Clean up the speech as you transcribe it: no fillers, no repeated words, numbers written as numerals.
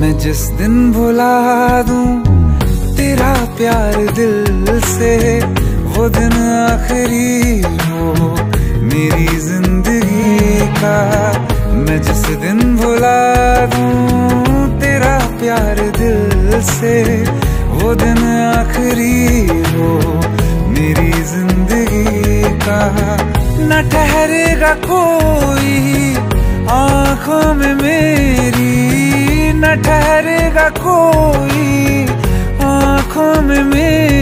मैं जिस दिन भुला दूं तेरा प्यार दिल से, वो दिन आखिरी हो मेरी जिंदगी का। मैं जिस दिन भुला दूं तेरा प्यार दिल से, वो दिन आखिरी हो मेरी जिंदगी का। न ठहरेगा कोई आँखों में मेरी, न ठहरेगा कोई आँखों में मेरी।